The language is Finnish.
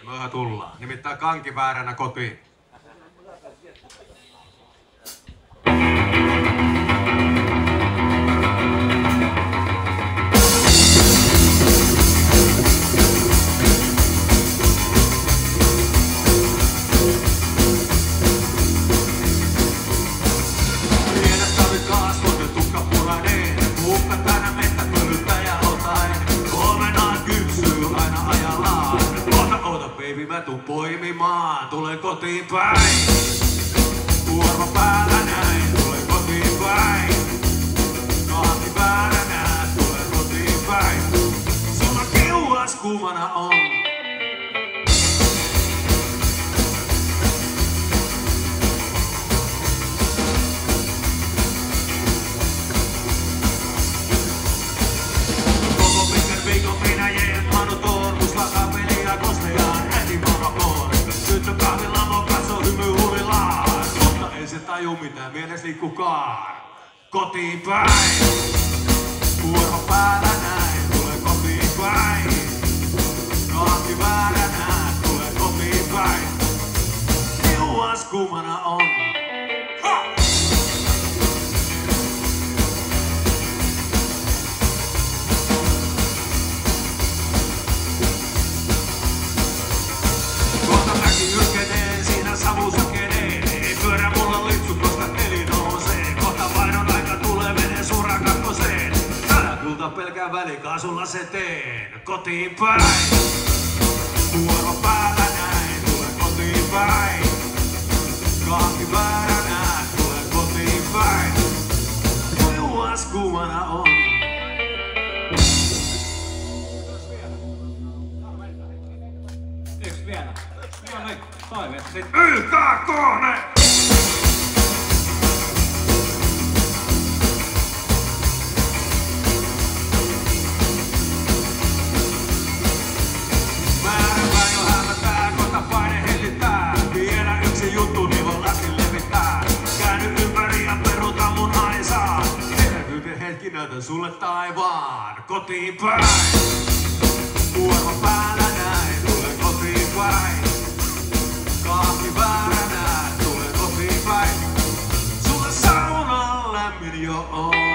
Tullaan. Nimittäin kanki vääränä kotiin. Mä tuun poimimaan, tulen kotiin päin. Kuorma päällä näin, tulen kotiin päin. Kahti vääränä, tulen kotiin päin. Sulla kiuas kuumana on. Koko pitkän viikon minä jempannut on, musta kapelia kosteaan. Kahvilla mä katso hymyhuvillaan, mutta ei se taju mitään mieles liikkukaan. Kotiin päin, kuorma päällä näin, tulen kotiin päin. Kahti vääränä, tulen kotiin päin. Kiuas kuumana on. Ylkenee, siinä savu sakenee. Ei pyörä mulla lipsut, koska peli nousee. Kohta vaihdon aika tulee, menee suoraan kakkoseen. Älä kulta pelkää välikaasulla se teen. Kotiin päin. Kuorma päällä näin, tulen kotiin päin. Kahti vääränä, tulen kotiin päin. Kiuas kuumana on. Eiks vielä? No niin, toiveet sit. YK:ne! Määränpäin jo hämmätää, kohta paine hellittää. Vielä yksi juttu, niin voi laskin levittää. Käänny ympäri ja peruta mun aisaa. Tervyyden hetki näytän sulle taivaan. Kotiin päin. Kuorma päällä näin, tulen kotiin päin. Kahti vääränä, tulen kotiin päin. Sulle saunan lämmin jo on.